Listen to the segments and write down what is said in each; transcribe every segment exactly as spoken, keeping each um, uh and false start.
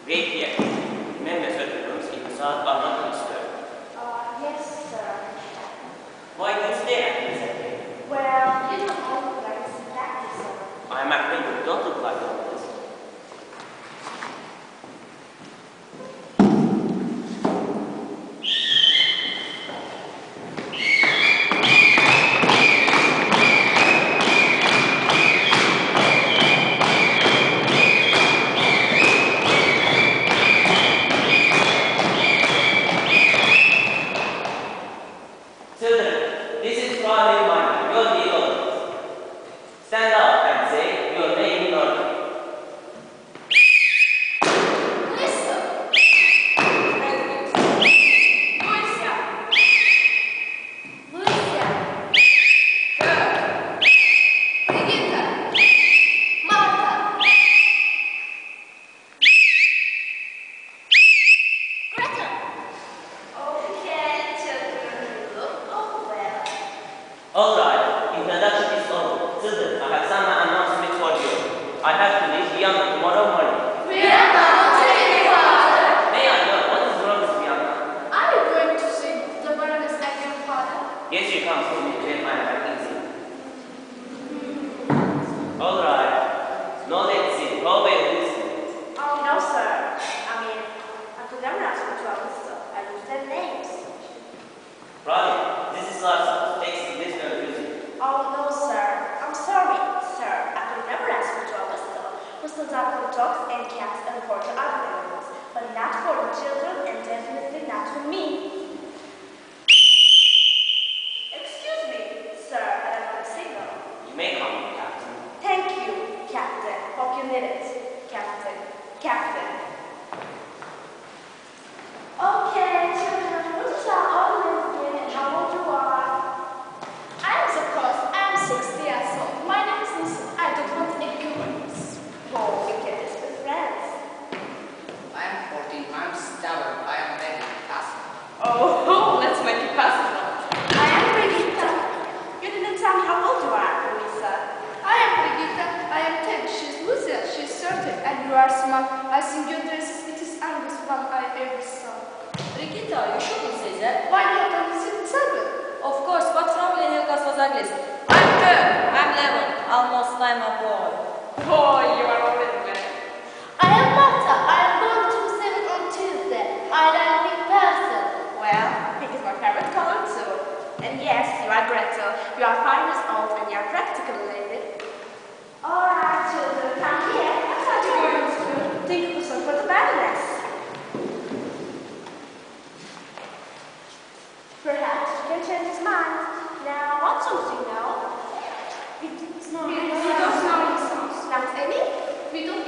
Peki, benimle söylediğiniz iki saat anlatmak istiyorum. Uh, yes, sir. Why do you stay at this day? Well, you don't all look like it's practice, sir. I'm afraid you don't look like all this. Stand up and say your name in order. Lisa. Lucia. Lucia. Kurt. Brigitte. Martha. Greta. Okay, children, look oh well. All right, introduction is over. Children, I have some announcement for you. I have to leave Bianca tomorrow morning. Bianca, don't take me, Father. May I know what is wrong with Bianca? Are you going to see the Baroness again, Father? Yes, you come to me to my easy. All right. Now let's see. How about this? Oh, no, sir. I mean, I could never ask for trouble, so I looked at names. Ronnie, this is Larsa. Takes the listener music. Oh, no, sir. I'm sorry, sir. I could never ask for trouble, so whistles are for dogs and cats and for the other animals, but not for the children and definitely not for me. Excuse me, sir, I don't want a signal. You may call me Captain. Thank you, Captain. Hope you need it. Captain. Captain. Okay, children, what is our old name again and how old you are? I am supposed I am sixty years old. My name is Lisa. I don't want ignorance. Oh, we get this with friends. I am fourteen. I am stubborn. I am very passive. Oh, let's make it possible. I am Brigitte. You didn't tell me how old you are, Louisa. I am Brigitte. I am ten. She's Lucia. She's thirty. And you are smart. I think your dress it is youngest one I ever saw. Brigitte, you shouldn't say that. Why not? I said seven. Of course, what's wrong with Helga's was ugliest? I'm ten. I'm eleven. Almost I'm a boy. Oh, you are already married. I am Martha. I am going to be seven on Tuesday. I am a big person. Well, pink is my favorite color too. And yes, you are Gretel. You are five years old and you are practically lady. Alright, children, come here. I thought you were going to think of something for the Baroness. Perhaps you can change his mind. Now, what songs do you know? We don't know any songs. Not any? We don't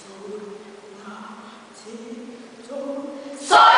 Soy